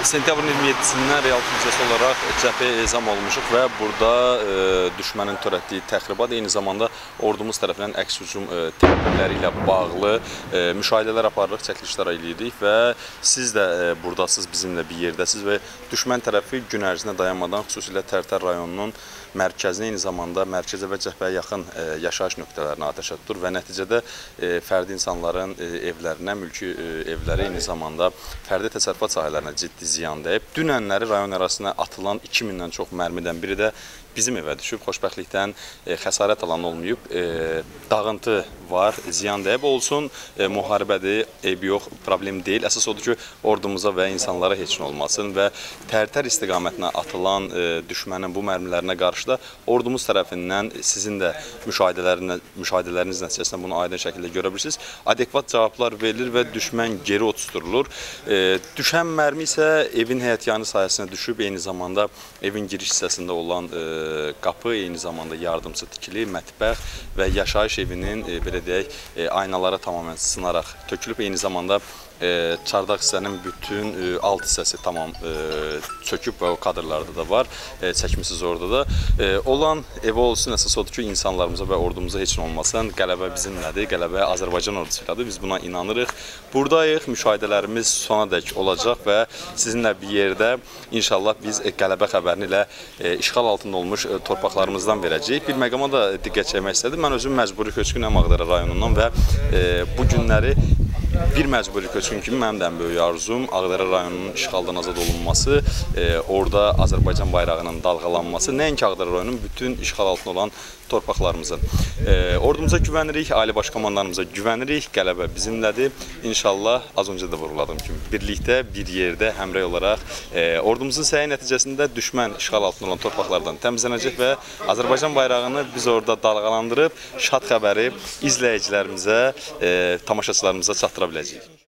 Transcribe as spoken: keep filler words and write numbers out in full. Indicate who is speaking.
Speaker 1: Sentyabrın iyirmi yeddisindən real büdcəsi olaraq cəbhəyə ezam olmuşuq və burada e, düşmənin törətdiyi təxribat, eyni zamanda ordumuz tərəfindən əks hücum e, tədbirləri ilə bağlı e, müşahidələr aparırıq, çəkilişlər eləyirik və siz də e, buradasınız, bizimlə bir yerdəsiniz və düşmən tərəfi gün ərzində dayanmadan xüsusilə Tərtər rayonunun mərkəzinə, eyni zamanda mərkəzə və cəbhəyə yaxın e, yaşayış nöqtələrinə atəşə tutur və nəticədə e, fərdi insanların e, evlərinə, mülki e, evlərə, eyni zamanda fərdi təsərrüfat sahələrinə ciddi ziyan dəyib. Dünənləri rayon ərazisinə atılan iki mindən çox mərmidən biri də bizim evə düşüb. Xoşbəxtlikdən e, xəsarət alan olmayıb, e, dağıntı var, ziyan dəyib olsun, e, müharibədir, eybi yox, problem deyil. Əsas odur ki, ordumuza və insanlara heç nə olmasın və Tərtər istiqamətinə atılan e, düşmənin bu mərmilərinə qarşı da ordumuz tərəfindən sizin də müşahidələriniz nəticəsində bunu aydın şəkildə görə bilirsiniz. Adekvat cavablar verilir və düşmən geri oturtdurulur. E, düşən mərmi isə evin həyətyanı sahəsinə düşüb, eyni zamanda evin giriş hissəsində olan e, qapı, eyni zamanda yardımçı tikili, mətbəx və yaşayış evinin e, belə deyək, e, aynaları tamamən sınaraq tökülüb, eyni zamanda E, çardaq hissənin bütün e, alt hissəsi tamam e, çöküb və o kadrlarda da var, e, çəkmişsiniz orada da. E, olan evə olsun, əsas odur ki, insanlarımıza və ordumuza heç nə olmasın. Qələbə bizimlədir, qələbə Azərbaycan ordusuyladır, biz buna inanırıq. Buradayıq, müşahidələrimiz sona dək olacaq və sizinlə bir yerdə inşallah biz e, qələbə xəbərini ilə e, işğal altında olmuş e, torpaqlarımızdan verəcəyik. Bir məqama da diqqət çəkmək istədim. Mən özüm məcburi köçkünəm Ağdərə rayonundan və e, bu günləri bir məcburi köçkün kimi mənim də ən böyük arzum Ağdərə rayonunun işğaldan azad olunması, e, orada Azərbaycan bayrağının dalğalanması, nəinki Ağdərə rayonunun bütün işğal altında olan torpaqlarımızın. E, ordumuza güvənirik, ali baş komandanımıza güvənirik, qələbə bizimlədir. İnşallah az öncə də vurguladığım kimi birlikdə, bir yerdə həmrəy olaraq e, ordumuzun səyi nəticəsində düşmən işğal altında olan torpaqlardan təmizlənəcək və Azərbaycan bayrağını biz orada dalğalandırıb şad xəbəri izləyicilərimizə, e, tamaşaçılarımıza çatdıra biləcəyik.